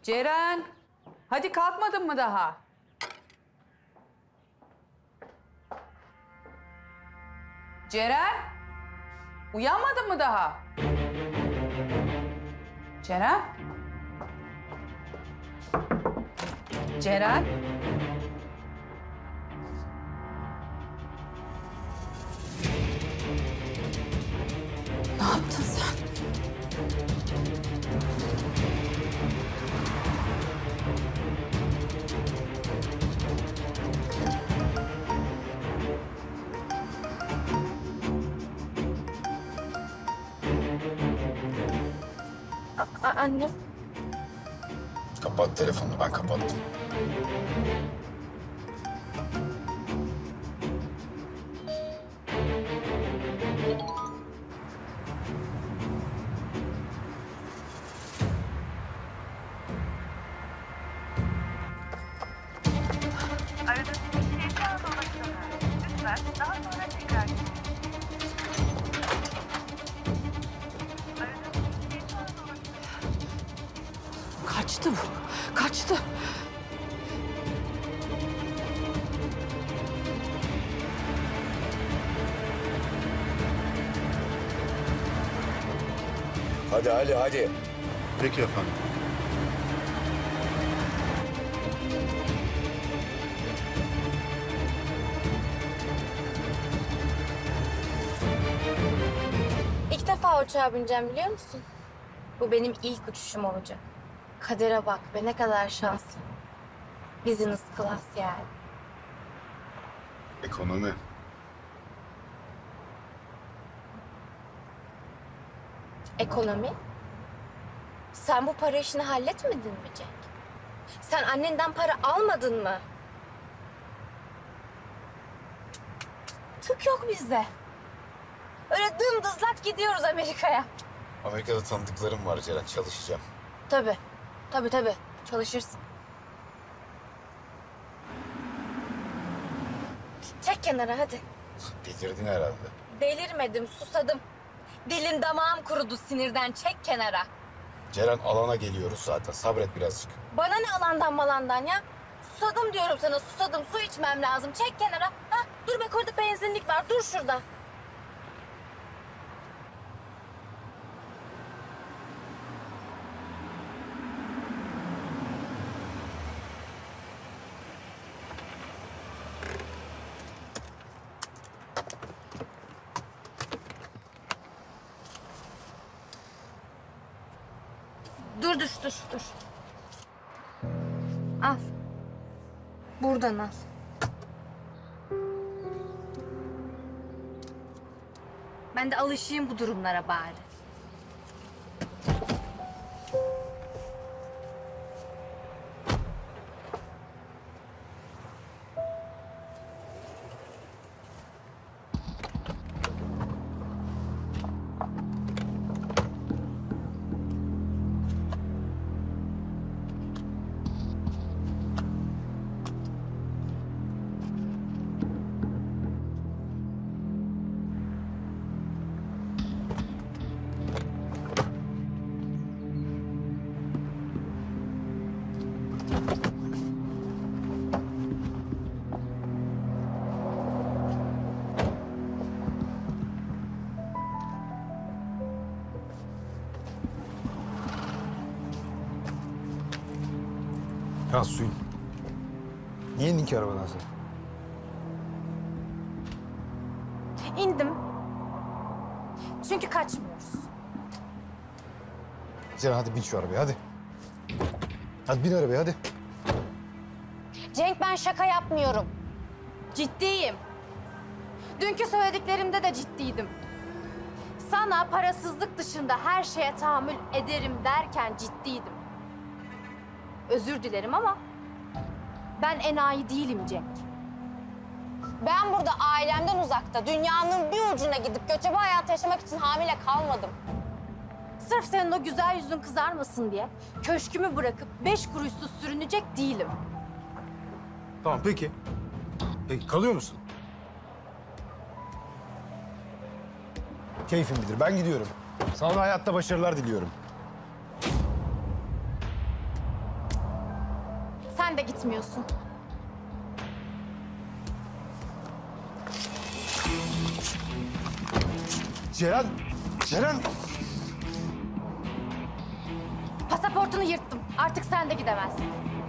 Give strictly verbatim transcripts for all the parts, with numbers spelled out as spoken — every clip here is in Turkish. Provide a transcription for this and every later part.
Ceren, hadi kalkmadın mı daha? Ceren, uyanmadın mı daha? Ceren? Ceren? Ne yaptın sen? A annem. Kapat telefonunu, ben kapattım. Aradığınız kişiye şu anda ulaşılamıyor. Lütfen daha sonra tekrar edin. Aradığınız kişiye şu anda ulaşılamıyor. Kaçtı bu, kaçtı. Hadi Ali, hadi. Peki efendim. İlk defa uçağa bineceğim biliyor musun? Bu benim ilk uçuşum olacak. Kadere bak be, ne kadar şanslı. Business class yani. Ekonomi. Ekonomi? Sen bu para işini halletmedin mi Cenk? Sen annenden para almadın mı? Tık yok bizde. Öyle dımdızlak gidiyoruz Amerika'ya. Amerika'da tanıdıklarım var Ceren, çalışacağım. Tabii, tabii tabii. Çalışırsın. Çek kenara hadi. Delirdin herhalde. Delirmedim, susadım. Dilim damağım kurudu sinirden. Çek kenara. Ceren, alana geliyoruz zaten, sabret birazcık. Bana ne alandan malandan ya? Susadım diyorum sana, susadım. Su içmem lazım. Çek kenara. Ha, dur bak orada benzinlik var. Dur şurada. Dur, dur, dur, dur. Al. Buradan al. Ben de alışayım bu durumlara bari. Ya suyun. Niye indin ki arabadan sen? İndim. Çünkü kaçmıyoruz. Ceren hadi bin şu arabaya hadi. Hadi bin arabaya hadi. Cenk, ben şaka yapmıyorum. Ciddiyim. Dünkü söylediklerimde de ciddiydim. Sana parasızlık dışında her şeye tahammül ederim derken ciddiydim. Özür dilerim ama ben enayi değilim Cenk. Ben burada ailemden uzakta, dünyanın bir ucuna gidip göçebe hayatı yaşamak için hamile kalmadım. Sırf senin o güzel yüzün kızarmasın diye köşkümü bırakıp beş kuruşsuz sürünecek değilim. Tamam peki. Peki kalıyor musun? Keyfim bilir. Ben gidiyorum. Sana da hayatta başarılar diliyorum. sen de gitmiyorsun. Ceren! Ceren! Pasaportunu yırttım. Artık sen de gidemezsin.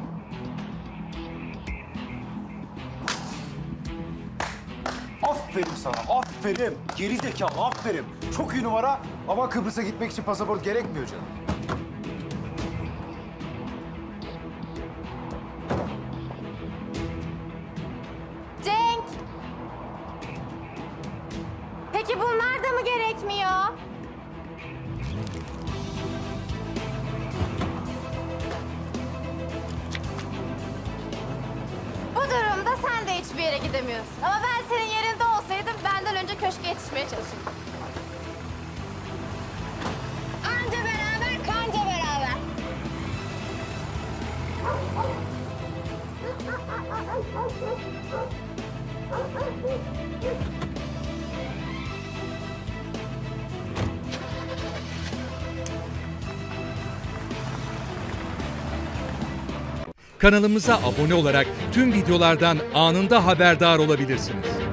Aferin sana, aferin. Geri zekalı, aferin. Çok iyi numara ama Kıbrıs'a gitmek için pasaport gerekmiyor canım. Cenk! Peki bunlar da mı gerekmiyor? Bu durumda sen de hiçbir yere gidemiyorsun. Ama ben senin yerinde olsaydım benden önce köşke yetişmeye çalışırdım. Anca beraber, kanca beraber. Kanalımıza abone olarak tüm videolardan anında haberdar olabilirsiniz.